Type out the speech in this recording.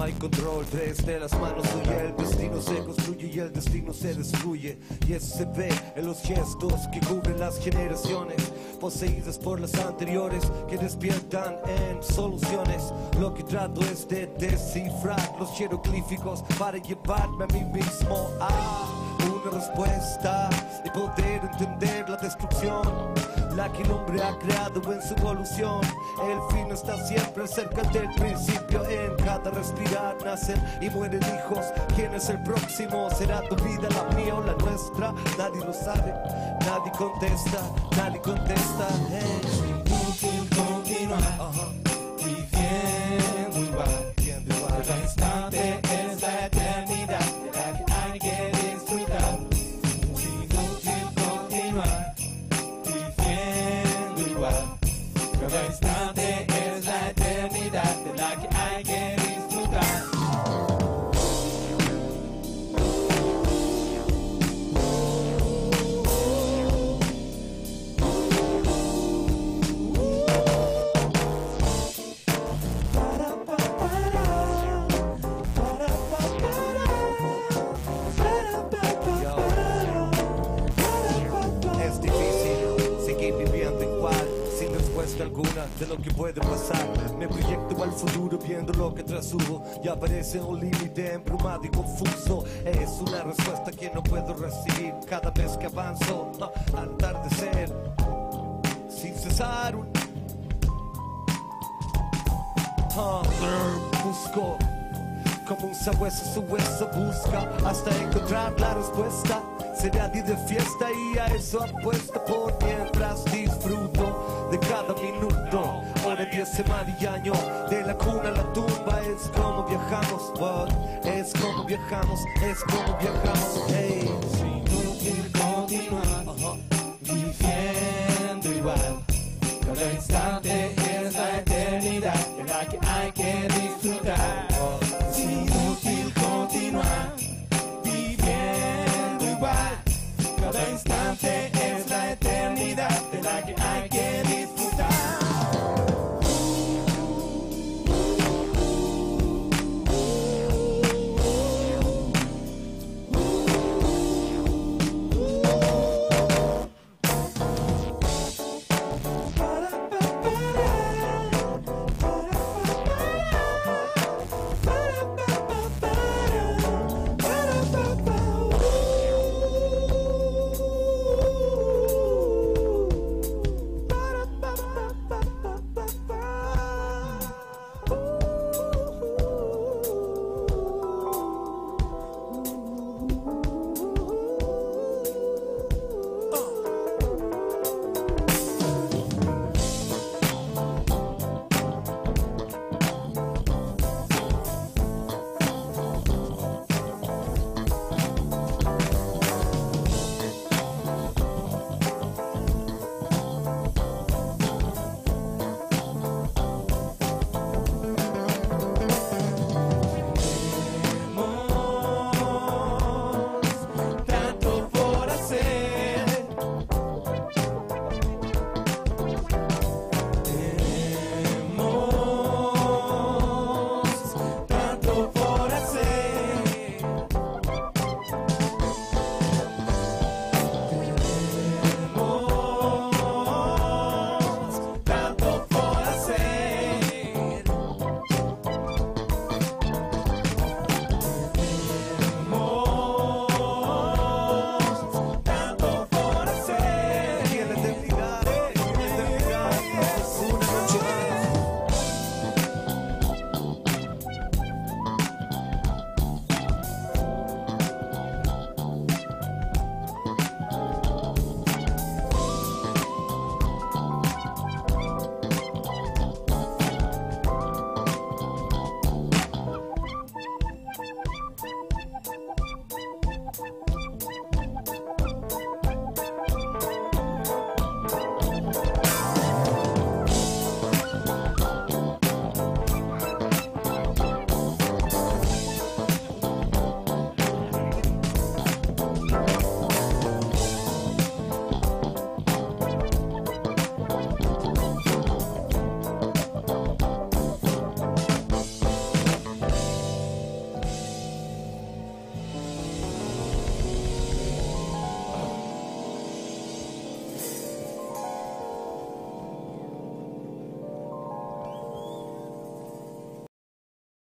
hay control desde las manos tuyas. El destino se construye y el destino se destruye. Y eso se ve en los gestos que cubren las generaciones poseídas por las anteriores, que despiertan en soluciones. Lo que trato es de descifrar los jeroglíficos para llevarme a mí mismo a una respuesta y poder entender la destrucción, la que el hombre ha creado en su evolución. El fin está siempre cerca del principio. En cada respirar nacen y mueren hijos. ¿Quién es el próximo? ¿Será tu vida, la mía o la nuestra? Nadie lo sabe, nadie contesta, nadie contesta. Inútil continuar viviendo igual. Cada instante es la eternidad de la que hay que disfrutar. Inútil continuar viviendo igual. Cada instante es la eternidad de la que hay que disfrutar. Alguna de lo que puede pasar. Me proyecto al futuro viendo lo que trasudo y aparece un límite embrumado y confuso. Es una respuesta que no puedo recibir cada vez que avanzo al atardecer sin cesar. Busco como un sabueso su hueso busca hasta encontrar la respuesta. Será día de fiesta y a eso apuesto. Por mientras disfruto de cada minuto, hora, día, semana y año, de la cuna a la tumba. Es como viajamos, es como viajamos, es como viajamos. Hey. Es inútil continuar viviendo igual. Cada instante es la eternidad en la que hay